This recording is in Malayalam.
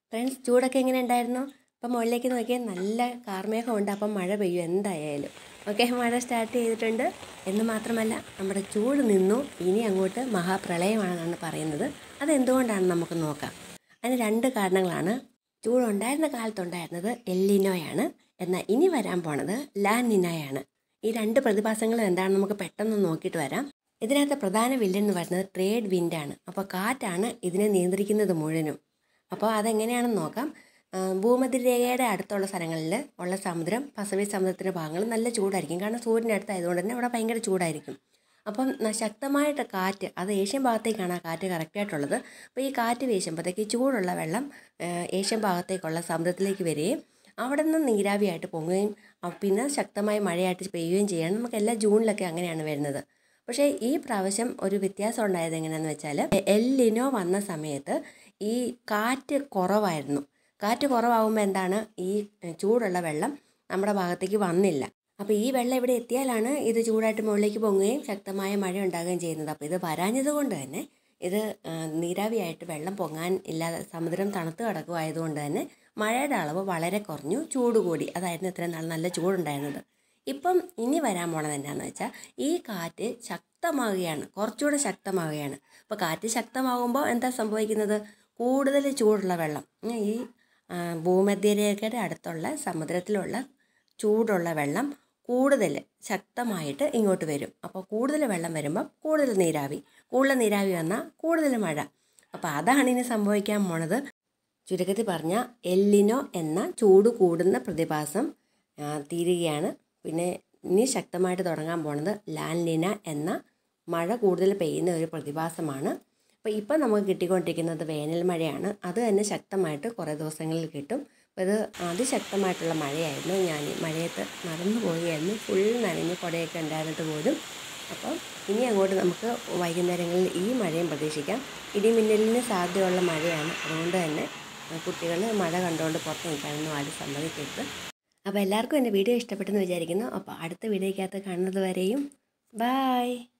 ഫ്രണ്ട്സ്, ചൂടൊക്കെ എങ്ങനെ ഉണ്ടായിരുന്നു? അപ്പം മുകളിലേക്ക് നോക്കിയാൽ നല്ല കാർമേഘമുണ്ട്. അപ്പം മഴ പെയ്യും എന്തായാലും. ഓക്കെ, മഴ സ്റ്റാർട്ട് ചെയ്തിട്ടുണ്ട്. എന്ന് മാത്രമല്ല, നമ്മുടെ ചൂട് നിന്നു. ഇനി അങ്ങോട്ട് മഹാപ്രളയമാണെന്നാണ് പറയുന്നത്. അതെന്തുകൊണ്ടാണ് നമുക്ക് നോക്കാം. അതിന് 2 കാരണങ്ങളാണ്. ചൂടുണ്ടായിരുന്ന കാലത്തുണ്ടായിരുന്നത് എല്ലിനോയാണ്. എന്നാൽ ഇനി വരാൻ പോണത് ലാനിനയാണ്. ഈ 2 പ്രതിഭാസങ്ങളും എന്താണെന്ന് നമുക്ക് പെട്ടെന്ന് നോക്കിയിട്ട് വരാം. ഇതിനകത്ത് പ്രധാന വില്ലൻ എന്ന് പറയുന്നത് ട്രേഡ് വിൻഡാണ്. അപ്പോൾ കാറ്റാണ് ഇതിനെ നിയന്ത്രിക്കുന്നത് മുഴുവനും. അപ്പോൾ അതെങ്ങനെയാണെന്ന് നോക്കാം. ഭൂമധ്യരേഖയുടെ അടുത്തുള്ള സ്ഥലങ്ങളിൽ ഉള്ള സമുദ്രം, പസഫിക് സമുദ്രത്തിൻ്റെ ഭാഗങ്ങൾ നല്ല ചൂടായിരിക്കും. കാരണം സൂര്യൻ്റെ അടുത്തായതുകൊണ്ട് തന്നെ അവിടെ ഭയങ്കര ചൂടായിരിക്കും. അപ്പം ശക്തമായിട്ട് കാറ്റ്, അത് ഏഷ്യൻ ഭാഗത്തേക്കാണ് ആ കാറ്റ് കറക്റ്റായിട്ടുള്ളത്. അപ്പോൾ ഈ കാറ്റ് വീശുമ്പോഴത്തേക്ക് ചൂടുള്ള വെള്ളം ഏഷ്യൻ ഭാഗത്തേക്കുള്ള സമുദ്രത്തിലേക്ക് വരികയും അവിടെ നിന്ന് നീരാവിയായിട്ട് പൊങ്ങുകയും പിന്നെ ശക്തമായ മഴയായിട്ട് പെയ്യുകയും ചെയ്യണം. നമുക്കെല്ലാം ജൂണിലൊക്കെ അങ്ങനെയാണ് വരുന്നത്. പക്ഷേ ഈ പ്രാവശ്യം ഒരു വ്യത്യാസം ഉണ്ടായത് എങ്ങനെയാണെന്ന് വെച്ചാൽ, എല്ലിനോ വന്ന സമയത്ത് ഈ കാറ്റ് കുറവായിരുന്നു. കാറ്റ് കുറവാകുമ്പോൾ എന്താണ്, ഈ ചൂടുള്ള വെള്ളം നമ്മുടെ ഭാഗത്തേക്ക് വന്നില്ല. അപ്പോൾ ഈ വെള്ളം ഇവിടെ എത്തിയാലാണ് ഇത് ചൂടായിട്ട് മുകളിലേക്ക് പൊങ്ങുകയും ശക്തമായ മഴ ഉണ്ടാകുകയും ചെയ്യുന്നത്. അപ്പോൾ ഇത് വരാഞ്ഞത് കൊണ്ട് തന്നെ ഇത് നീരാവിയായിട്ട് വെള്ളം പൊങ്ങാൻ ഇല്ലാതെ സമുദ്രം തണുത്ത് കിടക്കുമായതുകൊണ്ട് തന്നെ മഴയുടെ അളവ് വളരെ കുറഞ്ഞു, ചൂട് കൂടി. അതായിരുന്നു ഇത്രയും നാൾ നല്ല ചൂടുണ്ടായിരുന്നത്. ഇപ്പം ഇനി വരാൻ പോണത് എന്താണെന്ന് വെച്ചാൽ, ഈ കാറ്റ് ശക്തമാവുകയാണ്, കുറച്ചുകൂടെ ശക്തമാവുകയാണ്. അപ്പോൾ കാറ്റ് ശക്തമാകുമ്പോൾ എന്താ സംഭവിക്കുന്നത്, കൂടുതൽ ചൂടുള്ള വെള്ളം ഈ ഭൂമധ്യരേഖയുടെ അടുത്തുള്ള സമുദ്രത്തിലുള്ള ചൂടുള്ള വെള്ളം കൂടുതൽ ശക്തമായിട്ട് ഇങ്ങോട്ട് വരും. അപ്പോൾ കൂടുതൽ വെള്ളം വരുമ്പം കൂടുതൽ നീരാവി വന്നാൽ കൂടുതൽ മഴ. അപ്പോൾ അതാണ് ഇനി സംഭവിക്കാൻ പോണത്. ചുരുക്കത്തിൽ പറഞ്ഞാൽ എല്ലിനോ എന്ന ചൂട് കൂടുന്ന പ്രതിഭാസം തീരുകയാണ്. പിന്നെ ഇനി ശക്തമായിട്ട് തുടങ്ങാൻ പോണത് ലാനിന എന്ന മഴ കൂടുതൽ പെയ്യുന്ന ഒരു പ്രതിഭാസമാണ്. അപ്പോൾ ഇപ്പം നമുക്ക് കിട്ടിക്കൊണ്ടിരിക്കുന്നത് വേനൽ മഴയാണ്. അത് തന്നെ ശക്തമായിട്ട് കുറേ ദിവസങ്ങളിൽ കിട്ടും. അപ്പോൾ ഇത് അതിശക്തമായിട്ടുള്ള മഴയായിരുന്നു. ഞാൻ മഴയത്ത് നടന്നു പോവുകയായിരുന്നു, ഫുൾ നനഞ്ഞ് കുടയൊക്കെ ഉണ്ടായിരുന്നിട്ട് പോലും. അപ്പം ഇനി അങ്ങോട്ട് നമുക്ക് വൈകുന്നേരങ്ങളിൽ ഈ മഴയും പ്രതീക്ഷിക്കാം. ഇടിമിന്നലിന് സാധ്യതയുള്ള മഴയാണ്. അതുകൊണ്ട് തന്നെ കുട്ടികൾ മഴ കണ്ടുകൊണ്ട് പുറത്ത് നിൽക്കാനൊന്നും ആരും സമ്മതിക്കരുത്. അപ്പോൾ എല്ലാവർക്കും എൻ്റെ വീഡിയോ ഇഷ്ടപ്പെട്ടെന്ന് വിചാരിക്കുന്നു. അപ്പോൾ അടുത്ത വീഡിയോയ്ക്കകത്ത് കാണുന്നത് വരെയും ബായ്.